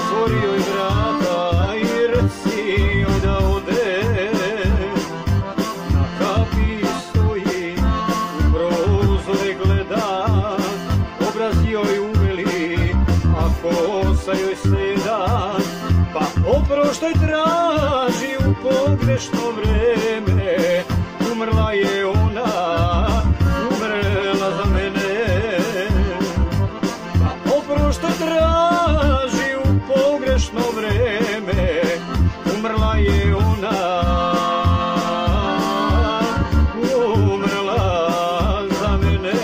Otvori joj vrata i reci joj da ode. Na kapi stoji, u prozore gleda, obraz joj uveli, a kosa joj seda. Pa oproštaj traži u pogrešno vreme, umrla je ona, umrla za mene. Pa oproštaj traži u pogrešno vreme, umrla je ona, umrla za mene.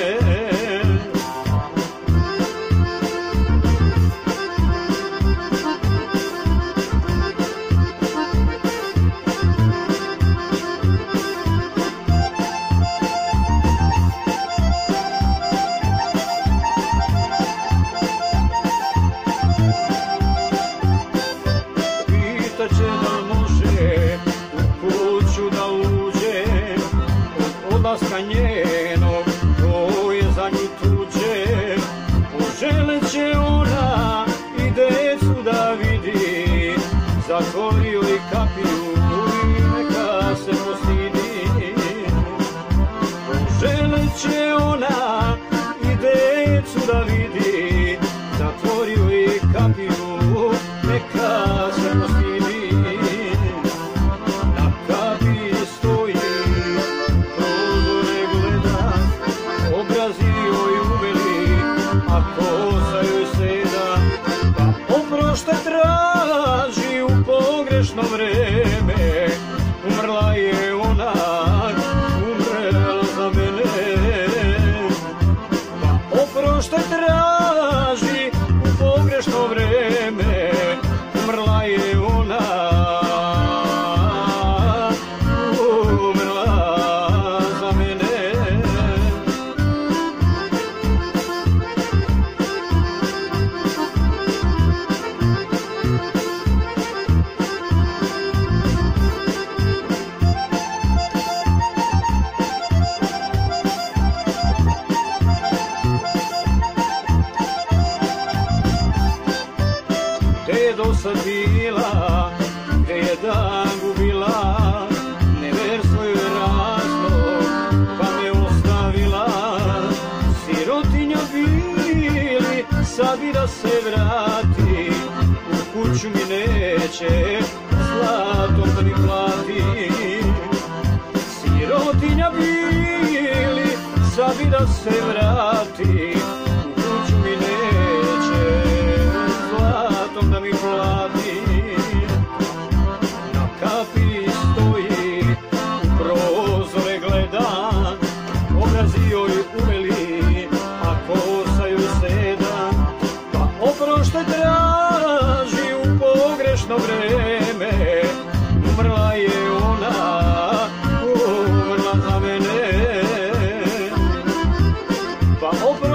Pitaće da može u kuću da uđe, od odlaska njenog to je za nju tuđe. Poželit će ona i decu da vidi, zatvori joj kapiju i neka se postidi. Poželit će ona i decu da vidi, zatvori joj kapiju, neka se postidi. Na kapi stoji, prozore gleda, obrazi joj uveli, a kosa joj seda. Pa oproštaj traži u pogrešno vreme, umrla je ona, umrla za mene. Pa oproštaj traži u pogrešno vreme, umrla je ona, umrla za mene. Gde je dosad bila, gde je dan gubila, neverstvo joj razlog, pa me ostavila. Sirotinja bili, sad bi da se vrati, u kuću mi neće, zlatom da mi plati. Sirotinja bili, sad bi da se vrati, u kuću mi neće, zlatom da mi plati. Na kapi stoji, u prozore gleda, obrazi joj uveli, a kosa joj seda. Pa oproštaj traži u pogrešno vreme, umrla je ona, umrla za mene. Pa